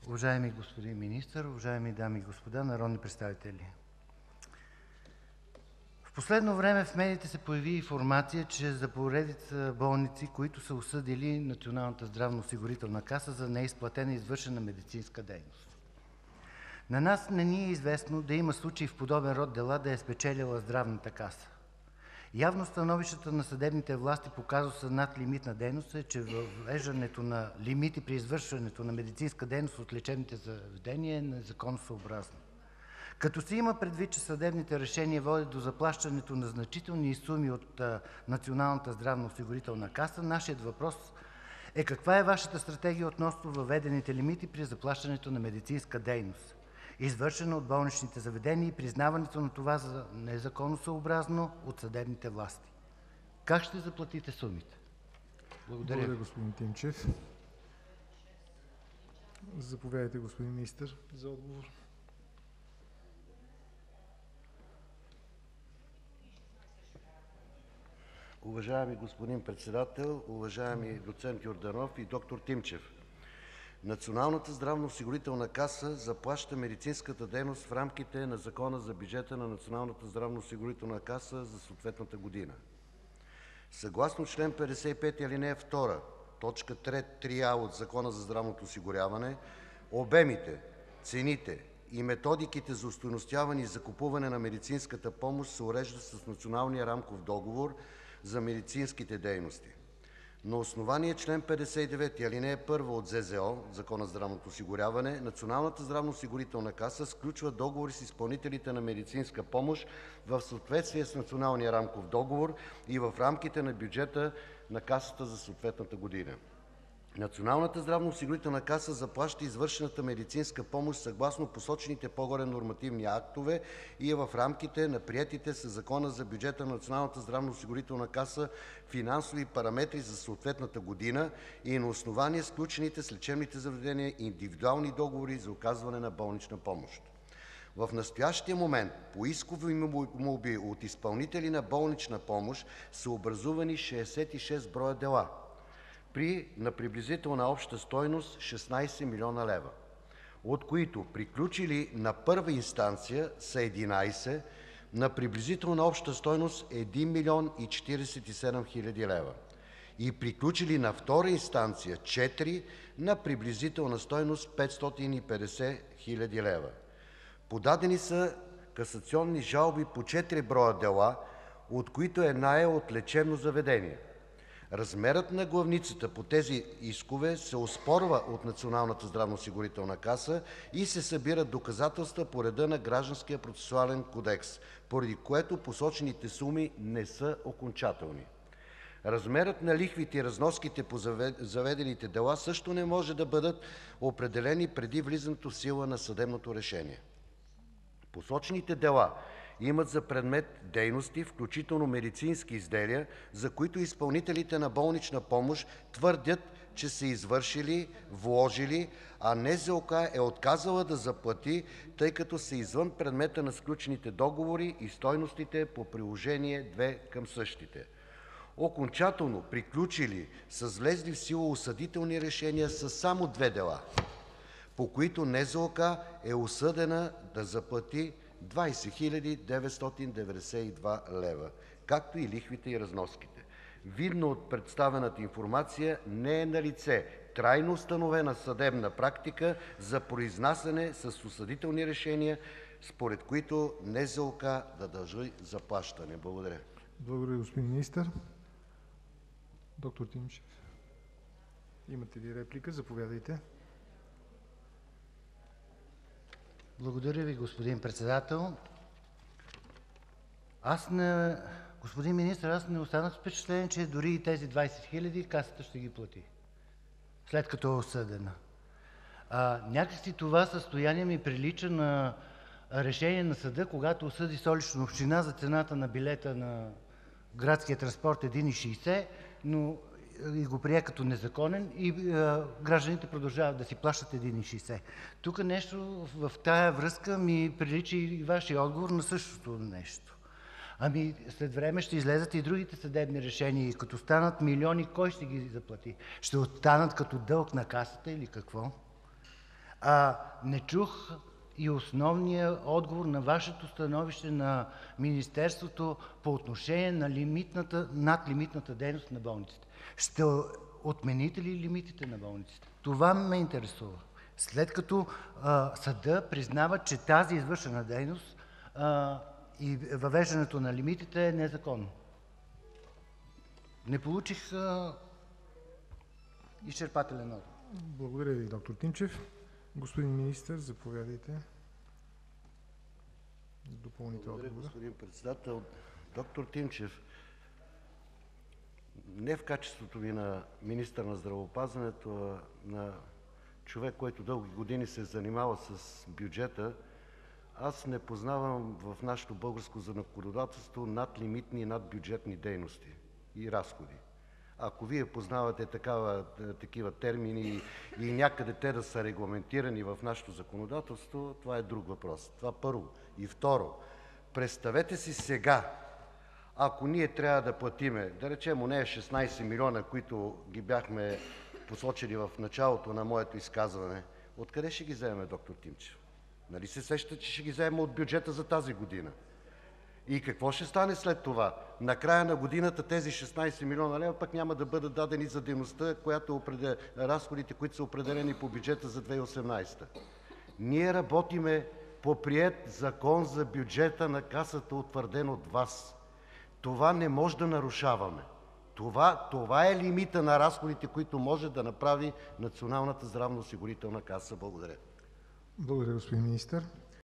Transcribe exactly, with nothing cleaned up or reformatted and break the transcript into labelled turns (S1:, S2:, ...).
S1: Уважаеми господин Министър, уважаеми дами и господа народни представители! В последно време в медиите се появи информация, че за поредица болници, които са осъдили Националната здравноосигурителна каса за неизплатена извършена медицинска дейност. На нас не ни е известно да има случаи в подобен род дела да е спечелила Здравната каса. Явно становищата на съдебните власти по казуса надлимитна дейност е, че въвеждането на лимити при извършването на медицинска дейност от лечебните заведения е незаконосъобразно. Като се има предвид, че съдебните решения водят до заплащането на значителни суми от Националната здравноосигурителна каса, нашият въпрос е: каква е Вашата стратегия относно въведените лимити при заплащането на медицинска дейност, извършена от болничните заведения, и признаването на това за незаконосъобразно от съдебните власти? Как ще заплатите сумите? Благодаря.
S2: Благодаря, господин Тимчев. Заповядайте, господин Министър, за отговор.
S3: Уважаеми господин Председател, уважаеми доцент Йорданов и доктор Тимчев! Националната здравноосигурителна каса заплаща медицинската дейност в рамките на Закона за бюджета на Националната здравноосигурителна каса за съответната година. Съгласно чл. петдесет и пет, ал. втора, точка три а от Закона за здравното осигуряване, обемите, цените и методиките за остойностяване и закупуване на медицинската помощ се уреждат с Националния рамков договор за медицинските дейности. На основание чл. петдесет и девет, ал. първа от Закона за здравното здравното осигуряване, Националната здравноосигурителна каса сключва договори с изпълнителите на медицинска помощ в съответствие с Националния рамков договор и в рамките на бюджета на Касата за съответната година. Националната здравноосигурителна каса заплаща извършената медицинска помощ съгласно посочените по-горе нормативни актове и е в рамките на приетите със Закона за бюджета на Националната здравноосигурителна каса финансови параметри за съответната година и на основание сключените с лечебните заведения индивидуални договори за оказване на болнична помощ. В настоящия момент по искови молби от изпълнители на болнична помощ са образувани шестдесет и шест броя дела на приблизителна обща стойност шестнадесет милиона лева, от които приключили на първа инстанция са единадесет на приблизителна обща стойност един милион и четиридесет и седем хиляди лева и приключили на втора инстанция четири на приблизителна стойност петстотин и петдесет хиляди лева. Подадени са касационни жалби по четири броя дела, от които една е от лечебно заведение. Размерът на главницата по тези искове се оспорва от Националната здравноосигурителна каса и се събират доказателства по реда на Гражданския процесуален кодекс, поради което посочените суми не са окончателни. Размерът на лихвите и разноските по заведените дела също не може да бъдат определени преди влизането в сила на съдебното решение. Посочените дела имат за предмет дейности, включително медицински изделия, за които изпълнителите на болнична помощ твърдят, че са извършили, вложили, а НЗОК е отказала да заплати, тъй като са извън предмета на сключените договори и стойностите по приложение две към същите. Окончателно приключили с влезли в сила осъдителни решения са само две дела, по които НЗОК е осъдена да заплати двадесет хиляди деветстотин деветдесет и два лева, както и лихвите и разноските. Видно от представената информация, не е налице трайно установена съдебна практика за произнасяне с осъдителни решения, според които НЗОК да дължи заплащане. Благодаря.
S2: Благодаря, господин Министър. Доктор Тимчев, имате ли реплика? Заповядайте.
S1: Благодаря Ви, господин Председател. Аз не... Господин Министър, аз не останах с впечатление, че дори и тези двадесет хиляди Касата ще ги плати, след като е осъдена. А, някакси това състояние ми прилича на решение на съда, когато осъди Столична община за цената на билета на градския транспорт един и шейсет, но и го прие като незаконен и а, гражданите продължават да си плащат един и шейсет. Тук нещо в тая връзка ми прилича и Вашия отговор на същото нещо. Ами след време ще излезат и другите съдебни решения и като станат милиони, кой ще ги заплати? Ще останат като дълг на Касата или какво? А не чух и основния отговор на Вашето становище на Министерството по отношение на лимитната, надлимитната дейност на болниците. Ще отмените ли лимитите на болниците? Това ме интересува. След като а, съда признава, че тази извършена дейност а, и въвеждането на лимитите е незаконно. Не получих а, изчерпателен отговор.
S2: Благодаря ви, доктор Тимчев. Господин министър, заповядайте за допълните
S3: Благодаря,
S2: отговори.
S3: господин председател. Доктор Тимчев, не в качеството ви на министър на здравеопазването, а на човек, който дълги години се е занимавал с бюджета, аз не познавам в нашето българско законодателство надлимитни и надбюджетни дейности и разходи. Ако Вие познавате такава, такива термини и някъде те да са регламентирани в нашето законодателство, това е друг въпрос. Това първо. И второ, представете си сега, ако ние трябва да платиме, да речем, онея шестнайсет милиона, които ги бяхме посочили в началото на моето изказване, откъде ще ги вземем, доктор Тимчев? Нали се сещате, че ще ги вземем от бюджета за тази година? И какво ще стане след това? На края на годината тези шестнайсет милиона лева пък няма да бъдат дадени за дейността, която определя, разходите, които са определени по бюджета за две хиляди и осемнайсета. Ние работиме по приет закон за бюджета на Касата, утвърден от Вас. Това не може да нарушаваме. Това, това е лимита на разходите, които може да направи Националната здравноосигурителна каса. Благодаря.
S2: Благодаря, господин министър.